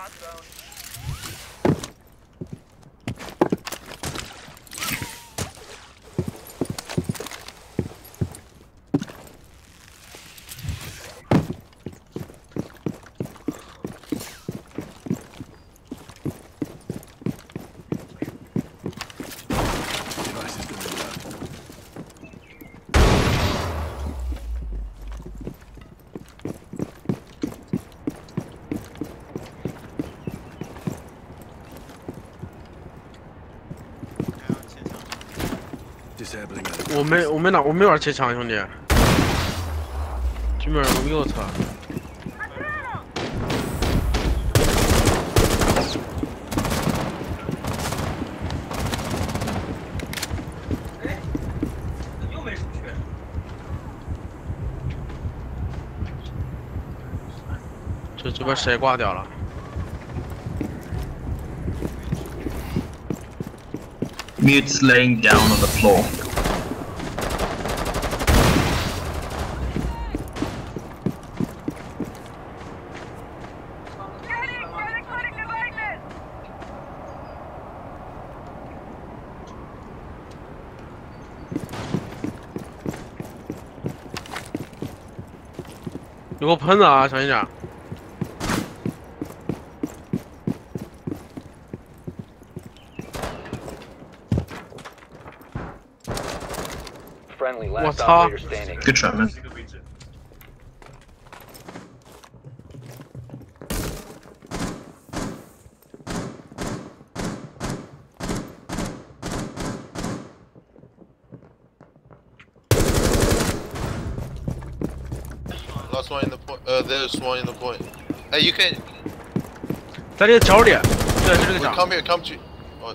我没玩切枪，兄弟。对面我右侧。哎，又没出去。这边谁挂掉了？ Mute's laying down on the floor. You 有个喷子啊，小心点。 我操 Good shot, man. Last one in the point. There's one in the point. Hey, you can. 在这个角里，对，就这个角。 Come here, come to. Oh.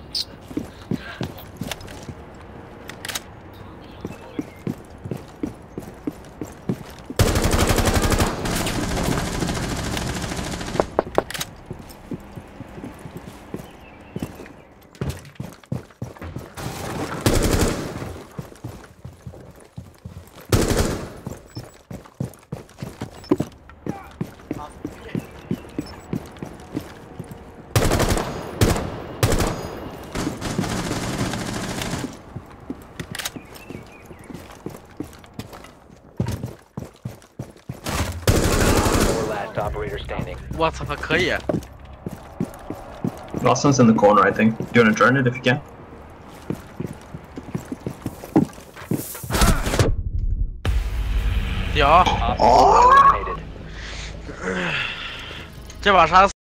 Operator standing. 我操，他可以。 Last one's in the corner, I think. Do you wanna join it if you can? 屌！这把杀死。